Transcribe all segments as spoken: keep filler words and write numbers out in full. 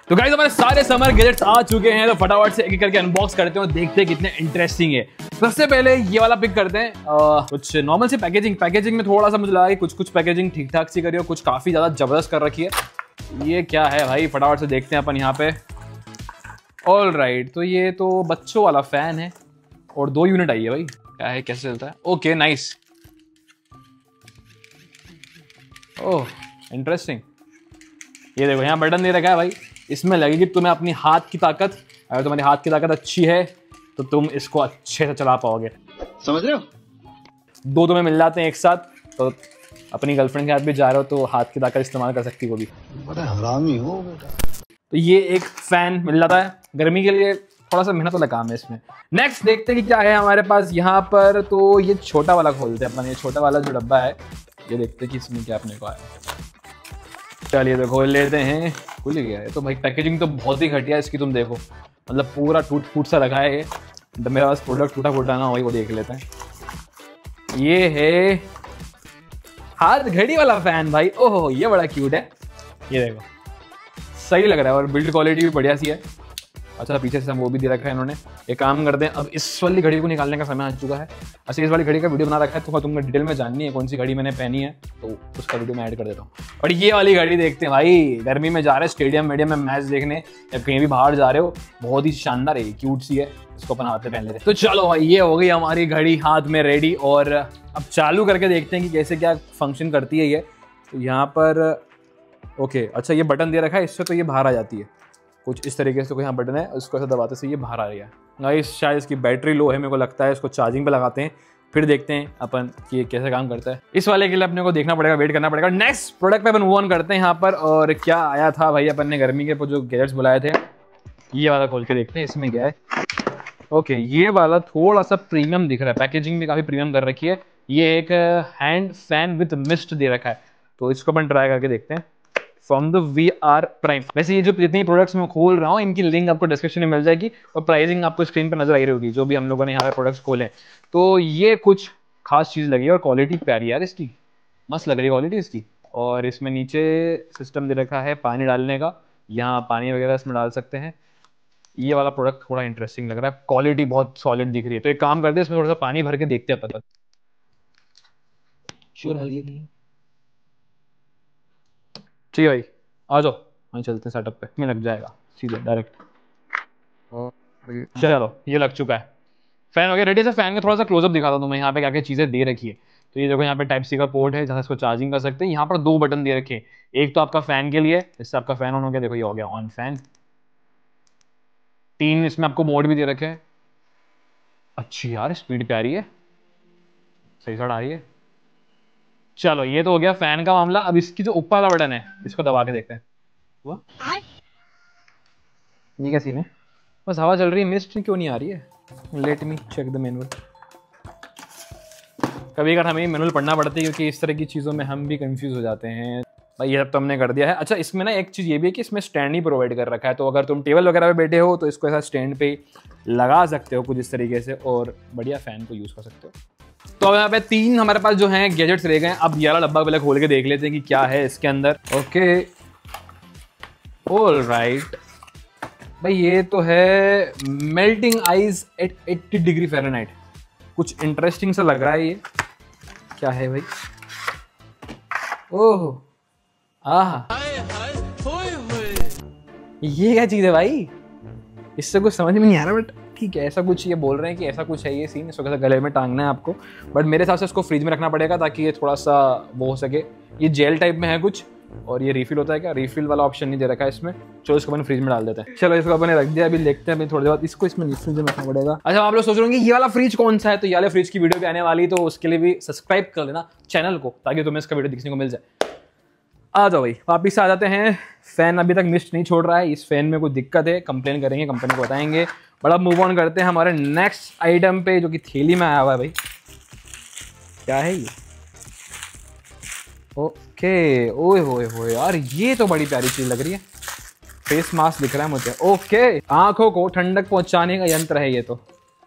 तो गाइस हमारे सारे समर गैजेट्स आ चुके हैं, तो फटाफट से एक एक करके अनबॉक्स करते हैं और देखते हैं कितने इंटरेस्टिंग है। सबसे पहले ये वाला पिक करते हैं। आ, कुछ नॉर्मल सी पैकेजिंग पैकेजिंग में थोड़ा सा मुझे लगा कि कुछ कुछ पैकेजिंग ठीक ठाक सी करी और कुछ काफी ज्यादा जबरदस्त कर रखी है। ये क्या है भाई, फटाफट से देखते हैं अपन यहाँ पे। ऑल राइट, तो ये तो बच्चों वाला फैन है और दो यूनिट आई है भाई। क्या है, कैसे चलता है? Okay nice, oh interesting. ये देखो यहाँ बटन दे रखा है भाई, इसमें लगेगी तुम्हें अपनी हाथ की ताकत। अगर तुम्हारी हाथ की ताकत अच्छी है तो तुम इसको अच्छे से चला पाओगे, समझ रहे हो? दो तुम्हें मिल जाते हैं एक साथ, तो अपनी गर्लफ्रेंड के हाथ भी जा रहे हो तो हाथ की ताकत इस्तेमाल कर सकती हो भी। बड़ा हरामी हो बेटा। तो ये एक फैन मिल जाता है गर्मी के लिए, थोड़ा सा मेहनत वाला काम है इसमें। नेक्स्ट देखते हैं कि क्या है हमारे पास यहाँ पर। तो ये छोटा वाला खोलते हैं अपन, ये छोटा वाला जो डब्बा है, ये देखते हैं कि इसमें क्या अपने को आया। चलिए तो खोल लेते हैं। खुल गया है तो भाई, पैकेजिंग तो बहुत ही घटिया है इसकी, तुम देखो मतलब पूरा टूट फूट सा रखा है ये। तो मेरे पास प्रोडक्ट टूटा फूटा ना हो, वो देख लेते हैं। ये है हाथ घड़ी वाला फैन भाई। ओहो ये बड़ा क्यूट है, ये देखो सही लग रहा है और बिल्ड क्वालिटी भी बढ़िया सी है। अच्छा पीछे से वो भी दे रखा है इन्होंने। एक काम करते हैं, अब इस वाली घड़ी को निकालने का समय आ चुका है। अच्छा इस वाली घड़ी का वीडियो बना रखा है, तो तुमको डिटेल में जाननी है कौन सी घड़ी मैंने पहनी है तो उसका वीडियो मैं ऐड कर देता हूँ। और ये वाली घड़ी देखते हैं भाई, गर्मी में जा रहे हैं स्टेडियम वेडियम में मैच देखने या कहीं भी बाहर जा रहे हो, बहुत ही शानदार है, क्यूट सी है। इसको अपन हाथ में पहन लेते हैं। तो चलो भाई, ये हो गई हमारी घड़ी हाथ में रेडी, और अब चालू करके देखते हैं कि कैसे क्या फंक्शन करती है ये। तो यहाँ पर ओके, अच्छा ये बटन दे रखा है, इससे तो ये बाहर आ जाती है कुछ इस तरीके से। कोई यहाँ बटन है, उसको ऐसा दबाते से ये बाहर आ रही है। गाइस शायद इसकी बैटरी लो है, मेरे को लगता है। इसको चार्जिंग पे लगाते हैं, फिर देखते हैं अपन कि ये कैसे काम करता है। इस वाले के लिए अपने को देखना पड़ेगा, वेट करना पड़ेगा। नेक्स्ट प्रोडक्ट पे अपन मूव ऑन करते हैं यहाँ पर। और क्या आया था भाई, अपन ने गर्मी के जो गैजेट्स बुलाए थे, ये वाला खोल के देखते हैं इसमें क्या है। ओके ये वाला थोड़ा सा प्रीमियम दिख रहा है, पैकेजिंग भी काफी प्रीमियम कर रखी है। ये एक हैंड फैन विद मिस्ट दे रखा है, तो इसको अपन ट्राई करके देखते हैं। From the V R prime. वैसे ये जो जितनी प्रोडक्ट्स मैं खोल रहा हूँ इनकी लिंक आपको डिस्क्रिप्शन में मिल जाएगी और प्राइसिंग आपको स्क्रीन पर नजर आई रही होगी, जो भी हम लोगों ने यहाँ पे प्रोडक्ट्स खोले। तो ये कुछ खास चीज लगी है और क्वालिटी प्यारी यार इसकी, मस्त लग रही है क्वालिटी इसकी। और इसमें नीचे सिस्टम दे रखा है पानी डालने का, यहाँ पानी वगैरह इसमें डाल सकते हैं। ये वाला प्रोडक्ट थोड़ा इंटरेस्टिंग लग रहा है, क्वालिटी बहुत सॉलिड दिख रही है। तो एक काम करते हैं, इसमें थोड़ा सा पानी भर के देखते हैं पता। श्योर ठीक है भाई, आ जाओ वहीं चलते हैं सेटअप पे, में लग जाएगा सीधे डायरेक्ट। चलो ये लग चुका है, फैन हो गया रेडी। से फैन का थोड़ा सा क्लोजअप दिखाता हूँ तुम्हें, यहाँ पे क्या क्या चीज़ें दे रखी है। तो ये देखो यहाँ पे टाइप सी का पोर्ट है जहाँ इसको चार्जिंग कर सकते हैं। यहाँ पर दो बटन दे रखे हैं, एक तो आपका फैन के लिए, इससे आपका फैन ऑन हो गया, देखो ये हो गया ऑन फैन। तीन इसमें आपको मोड भी दे रखे हैं। अच्छी यार स्पीड प्यारी है, सही साइड आ रही है। चलो ये तो हो गया फैन का मामला। अब इसकी जो ऊपर वाला बटन है, इसको दबा के देखते हैं। हुआ ये क्या सीन है? बस हवा चल रही है, मिस्ट क्यों नहीं आ रही है? Let me check the manual. कभी अगर हमें मैनुअल पढ़ना पड़ता है क्योंकि इस तरह की चीज़ों में हम भी कंफ्यूज हो जाते हैं भाई। ये सब तो हमने कर दिया है। अच्छा इसमें ना एक चीज़ ये भी है कि इसमें स्टैंड ही प्रोवाइड कर रखा है, तो अगर तुम टेबल वगैरह पे बैठे हो तो इसको ऐसा स्टैंड पे लगा सकते हो कुछ इस तरीके से, और बढ़िया फैन को यूज़ कर सकते हो। तो अब यहाँ पे तीन हमारे पास जो हैं गैजेट्स रह गए हैं। अब ये वाला डब्बा पहले खोल के देख लेते हैं कि क्या है इसके अंदर। ओके ऑल राइट भाई, ये तो है मेल्टिंग आइज एट अस्सी डिग्री फ़ारेनहाइट। कुछ इंटरेस्टिंग सा लग रहा है ये। क्या है भाई? ओह आहा, ये क्या चीज़ है भाई? इससे कुछ समझ में नहीं आ रहा, बट ठीक है ऐसा कुछ ये बोल रहे हैं कि ऐसा कुछ है ये सीन। इसको कैसा गले में टांगना है आपको, बट मेरे हिसाब से इसको फ्रिज में रखना पड़ेगा ताकि ये थोड़ा सा वो हो सके। ये जेल टाइप में है कुछ, और ये रिफिल होता है क्या? रिफिल वाला ऑप्शन नहीं दे रखा है इसमें। चलो इसको अपन फ्रिज में डाल देते हैं। चलो इसको अपन रख दिया, अभी देखते हैं अभी थोड़ी देर बाद इसको इसमें फ्रिज में रखना पड़ेगा। अच्छा आप लोग सोच रहे होंगे ये वाला फ्रिज कौन सा है, तो ये वाले फ्रिज की वीडियो भी आने वाली, तो उसके लिए भी सब्सक्राइब कर लेना चैनल को ताकि तुम्हें इसका वीडियो दिखने को मिल जाए। आ जाओ भाई वापिस आ जाते हैं। फैन अभी तक मिस्ट नहीं छोड़ रहा है, इस फैन में कोई दिक्कत है, कंप्लेन करेंगे, कंपनी को बताएंगे। बट अब मूव ऑन करते हैं हमारे नेक्स्ट आइटम पे, जो कि थैली में आया हुआ है भाई। क्या है ये? ओके ओए होए होए यार, ये तो बड़ी प्यारी चीज लग रही है। फेस मास्क दिख रहा है मुझे। ओके आंखों को ठंडक पहुंचाने का यंत्र है ये तो।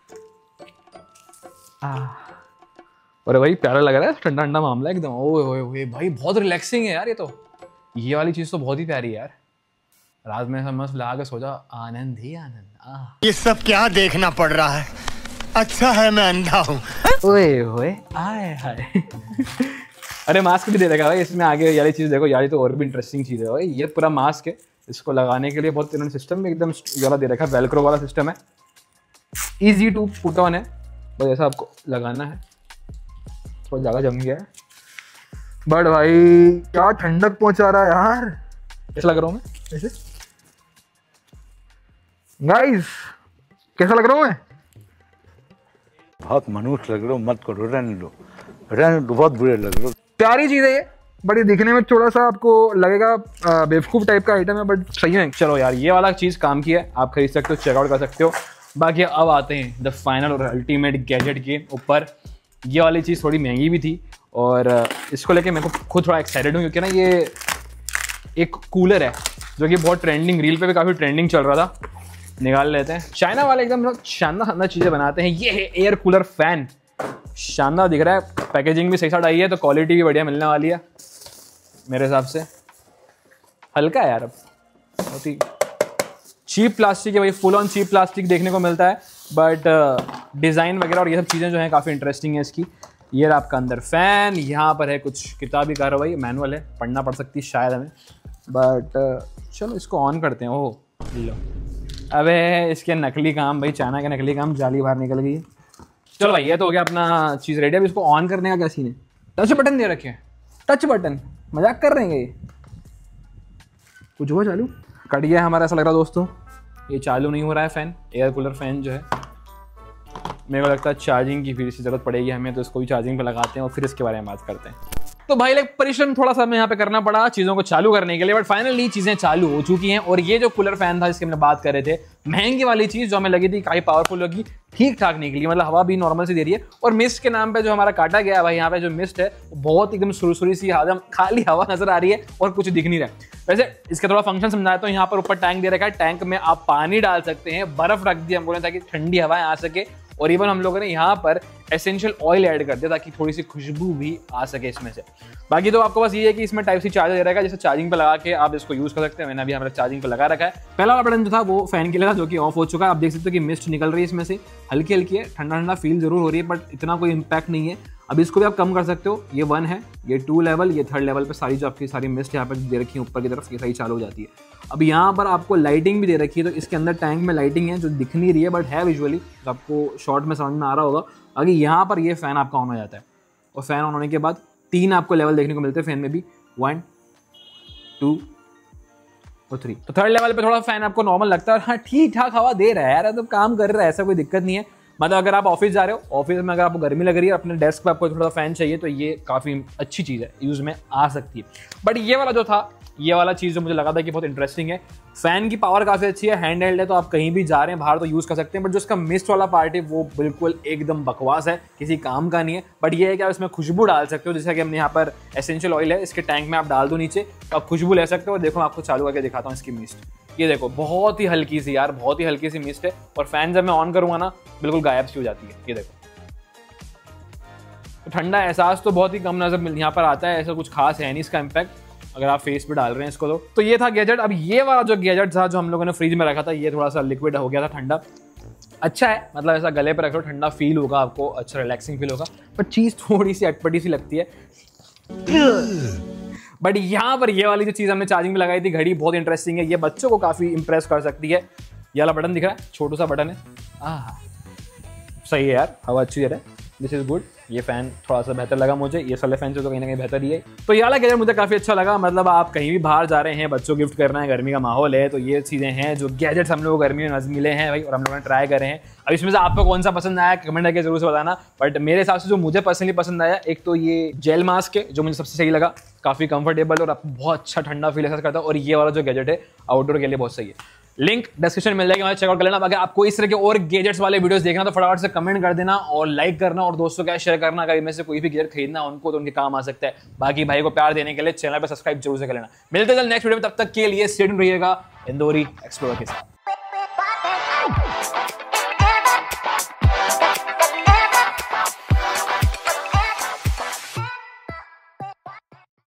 अरे भाई प्यारा लग रहा है, ठंडा ठंडा मामला एकदम। ओए होए होए भाई, बहुत रिलैक्सिंग है यार ये तो। ये वाली चीज तो बहुत ही प्यारी है यार। रात में मस्त लगा के सो जाओ, आनंद ही आनंद। ये सब क्या देखना पड़ रहा है, अच्छा है मैं अंधा हूँ। ओए ओए आए हाय। अरे मास्क भी दे देगा भाई इसमें आगे, यार चीज देखो यार, ये तो और भी इंटरेस्टिंग चीज है भाई। ये पूरा मास्क है, इसको लगाने के लिए बहुत इन्होंने सिस्टम में एकदम वाला दे रखा है, वेलक्रो वाला सिस्टम है, इजी टू पुट ऑन है, बस ऐसा आपको लगाना है। थोड़ा ज्यादा जम गया है बट भाई क्या ठंडक पहुंचा रहा है यार। कैसा लग रहा हूँ मैं ऐसे गाइस, कैसा लग रहा हूँ मैं? बहुत मनुष्य लग रहे हो, मत करो, रहने दो रहने दो, बहुत बुरे लग रहे हो। प्यारी चीज है ये, बट ये दिखने में थोड़ा सा आपको लगेगा बेवकूफ टाइप का आइटम है, बट सही है। चलो यार ये वाला चीज काम की है, आप खरीद सकते हो, चेकआउट कर सकते हो। बाकी अब आते हैं द फाइनल और अल्टीमेट गैजेट के ऊपर। ये वाली चीज़ थोड़ी महंगी भी थी और इसको लेके मेरे को खुद थोड़ा एक्साइटेड हूँ, क्योंकि ना ये एक कूलर है जो कि बहुत ट्रेंडिंग, रील पे भी काफ़ी ट्रेंडिंग चल रहा था। निकाल लेते हैं। चाइना वाले एकदम शानदार शानदार चीज़ें बनाते हैं। ये है एयर कूलर फैन, शानदार दिख रहा है, पैकेजिंग भी सही साइड आई है, तो क्वालिटी भी बढ़िया मिलने वाली है मेरे हिसाब से। हल्का है यार, अब बहुत ही चीप प्लास्टिक है भाई, फुल ऑन चीप प्लास्टिक देखने को मिलता है, बट डिज़ाइन वगैरह और ये सब चीज़ें जो हैं काफ़ी इंटरेस्टिंग है इसकी। ये रहा आपका अंदर फ़ैन, यहाँ पर है कुछ किताबी कार्रवाई, मैनुअल है, पढ़ना पड़ सकती है शायद हमें, बट चलो इसको ऑन करते हैं। ओह लो, अबे इसके नकली काम भाई, चाइना के नकली काम, जाली बाहर निकल गई। चलो भाई ये तो हो गया अपना चीज़ रेडी। अब इसको ऑन करने का क्या सीन है? टच बटन दे रखे हैं, टच बटन, मजाक कर रहे हैं ये? कुछ हुआ चालू? कट गया हमारा, ऐसा लग रहा है दोस्तों, ये चालू नहीं हो रहा है फ़ैन, एयर कूलर फ़ैन जो है। मेरे को लगता है चार्जिंग की फिर से ज़रूरत पड़ेगी हमें, तो इसको भी चार्जिंग पे लगाते हैं और फिर इसके बारे में बात करते हैं। तो भाई लाइक परिश्रम थोड़ा सा हमें यहाँ पे करना पड़ा चीज़ों को चालू करने के लिए, बट फाइनली चीज़ें चालू हो चुकी हैं। और ये जो कूलर फैन था जिसकी हमने बात कर रहे थे, महंगी वाली चीज़ जो हमें लगी थी काफ़ी पावरफुल होगी, ठीक ठाक निकली, मतलब हवा भी नॉर्मल सी दे रही है। और मिस्ट के नाम पे जो हमारा काटा गया भाई, यहाँ पे जो मिस्ट है बहुत एकदम सुरसुरी सी, एकदम खाली हवा नजर आ रही है और कुछ दिख नहीं रहा है। वैसे इसका थोड़ा फंक्शन समझाया तो यहाँ पर ऊपर टैंक दे रखा है, टैंक में आप पानी डाल सकते हैं, बर्फ रख दी हमको ने ताकि ठंडी हवाएं आ सके, और इवन हम लोगों ने यहाँ पर एसेंशियल ऑयल ऐड कर दिया ताकि थोड़ी सी खुशबू भी आ सके इसमें से। बाकी तो आपको बस ये है कि इसमें टाइप सी चार्जर दे रखा है, जैसे चार्जिंग पे लगा के आप इसको यूज कर सकते हैं। मैंने अभी हमारे चार्जिंग पे लगा रखा है। पहला वाला बटन जो था वो फैन के लिए था, जो कि ऑफ हो चुका है। आप देख सकते हो कि मिस्ट निकल रही है इसमें से, हल्की हल्की है, ठंडा ठंडा फील जरूर हो रही है, बट इतना कोई इंपैक्ट नहीं है। अब इसको भी आप कम कर सकते हो, ये वन है, ये टू लेवल, ये थर्ड लेवल पे सारी जो आपकी सारी मिस्ट यहाँ पर दे रखी है ऊपर की तरफ, ये सही चालू हो जाती है। अब यहाँ पर आपको लाइटिंग भी दे रखी है, तो इसके अंदर टैंक में लाइटिंग है जो दिख नहीं रही है बट है विजुअली, तो आपको शॉर्ट में समझ में आ रहा होगा। आगे यहाँ पर ये फैन आपका ऑन हो जाता है, और फैन ऑन होने के बाद तीन आपको लेवल देखने को मिलते हैं फैन में भी, वन टू और थ्री। तो थर्ड लेवल पे थोड़ा फैन आपको नॉर्मल लगता है, हाँ ठीक ठाक हवा दे रहा है यार, तो काम कर रहा है, ऐसा कोई दिक्कत नहीं है। मतलब अगर आप ऑफिस जा रहे हो, ऑफिस में अगर आपको गर्मी लग रही है, अपने डेस्क पे आपको थोड़ा फैन चाहिए, तो ये काफ़ी अच्छी चीज़ है, यूज़ में आ सकती है। बट ये वाला जो था, ये वाला चीज़ जो मुझे लगा था कि बहुत इंटरेस्टिंग है, फैन की पावर काफ़ी अच्छी है, हैंड हेल्ड है, तो आप कहीं भी जा रहे हैं बाहर तो यूज़ कर सकते हैं। बट जो इसका मिस्ट वाला पार्ट है वो बिल्कुल एकदम बकवास है, किसी काम का नहीं है। बट ये है कि आप इसमें खुशबू डाल सकते हो, जैसे कि हमने यहाँ पर एसेंशियल ऑयल है, इसके टैंक में आप डाल दो नीचे, तो आप खुशबू ले सकते हो। देखो मैं आपको चालू करके दिखाता हूँ इसकी मिस्ट, ये देखो बहुत ही हल्की सी यार, बहुत ही हल्की सी मिस्ट है। और फैन जब मैं ऑन करूँगा ना, बिल्कुल गायब सी हो जाती है, ये देखो। तो ठंडा एहसास तो बहुत ही कम नजर यहाँ पर आता है, ऐसा कुछ खास है नहीं इसका इम्पैक्ट अगर आप फेस पे डाल रहे हैं इसको। तो तो ये था गैजेट। अब ये वाला जो गैजेट था जो हम लोगों ने फ्रिज में रखा था, ये थोड़ा सा लिक्विड हो गया था, ठंडा अच्छा है, मतलब ऐसा गले पे रखो ठंडा फील होगा आपको, अच्छा रिलैक्सिंग फील होगा। बट चीज़ थोड़ी सी अटपटी सी लगती है। बट यहाँ पर ये वाली जो चीज़ हमने चार्जिंग में लगाई थी, घड़ी, बहुत इंटरेस्टिंग है, ये बच्चों को काफ़ी इंप्रेस कर सकती है। ये वाला बटन दिख रहा है, छोटू सा बटन है, आह सही है यार, हवा अच्छी दे रहा है, दिस इज गुड। ये फैन थोड़ा सा बेहतर लगा मुझे, ये साले फैन से तो कहीं ना कहीं बेहतर ही है। तो ये वाला गैजेट मुझे काफ़ी अच्छा लगा, मतलब आप कहीं भी बाहर जा रहे हैं, बच्चों गिफ्ट करना है, गर्मी का माहौल है, तो ये चीज़ें हैं जो गैजेट्स हम लोगों को गर्मी में मिले हैं भाई, और हम लोगों ने ट्राई करे हैं। अब इसमें से आपको कौन सा पसंद आया कमेंट करके जरूर से बताना। बट मेरे हिसाब से जो मुझे पर्सनली पसंद आया, एक तो ये जेल मास्क है जो मुझे सबसे सही लगा, काफ़ी कंफर्टेबल और आपको बहुत अच्छा ठंडा फील एहसास करता है। और ये वाला जो गैजेट है आउटडोर के लिए बहुत सही है, लिंक डिस्क्रिप्शन में मिल जाएगा, चेकआउट कर लेना। अगर आपको इस तरह के और गैजेट्स वाले वीडियोस देखना तो फटाफट से कमेंट कर देना और लाइक करना, और दोस्तों का शेयर करना। अगर इनमें से कोई भी गैजेट खरीदना उनको तो उनके काम आ सकता है। बाकी भाई को प्यार देने के लिए चैनल पर सब्सक्राइब जरूर से कर लेना। मिलते हैं नेक्स्ट वीडियो में, तब तक के लिए स्टे ट्यून्ड रहिएगा इंदौरी एक्सप्लोरर के साथ।